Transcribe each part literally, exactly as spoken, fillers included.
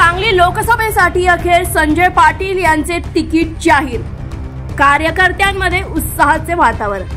सांगली लोकसभेसाठी अखेर संजय पाटील यांचे तिकीट जाहीर, कार्यकर्त्यांमध्ये उत्साहाचे वातावरण।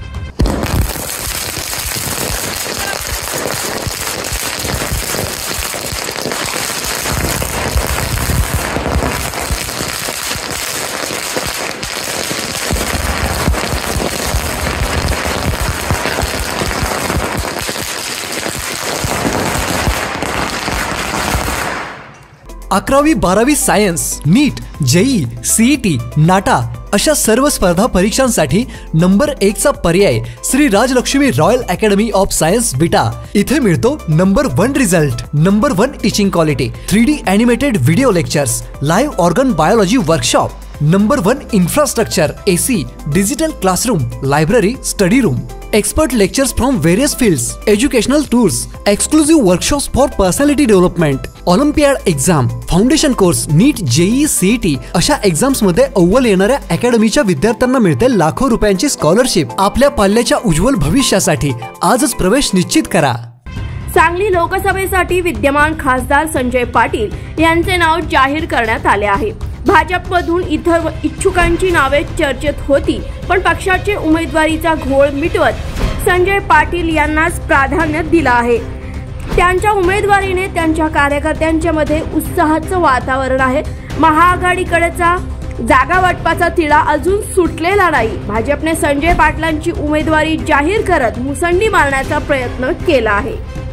अकरावी बारावी science, NEET, JEE, CET, NATA अशा सर्व स्पर्धा परीक्षांसाठी नंबर एक चा पर्याय Shri Rajlakshmi Royal Academy of Science Vita. इथे मिळतो number one result, number one teaching quality, three D animated video lectures, live organ biology workshop, number one infrastructure, AC, digital classroom, library, study room, expert lectures from various fields, educational tours, exclusive workshops for personality development, Olympiad exam, foundation course, NEET, JEE, CET अशा exams मध्ये अव्वल येणाऱ्या अकॅडमीच्या विद्यार्थ्यांना मिळते लाखो रुपयांची scholarship. आपल्या पाल्याच्या उज्ज्वल भविष्यासाठी आजच प्रवेश निश्चित करा। सांगली लोकसभेसाठी विद्यमान खासदार संजय पाटील यांचे नाव जाहीर करण्यात आले आहे। भाजपमधून इतर इच्छुकांची नावे चर्चेत होती, पण पक्षाचे उमेदवारीचा घोळ मिटवत संजय पाटील यांनाच प्राधान्य दिलं आहे। त्यांच्या उमेदवारीने त्यांच्या कार्यकर्त्यांच्या मध्ये उत्साहाचं वातावरण आहे। महाआघाडीकडेचा जागा वाटपाचा तिढा अजून सुटलेला नाही। भाजपने संजय पाटलांची उमेदवारी जाहीर करत मुसंडी मारण्याचा प्रयत्न केला आहे।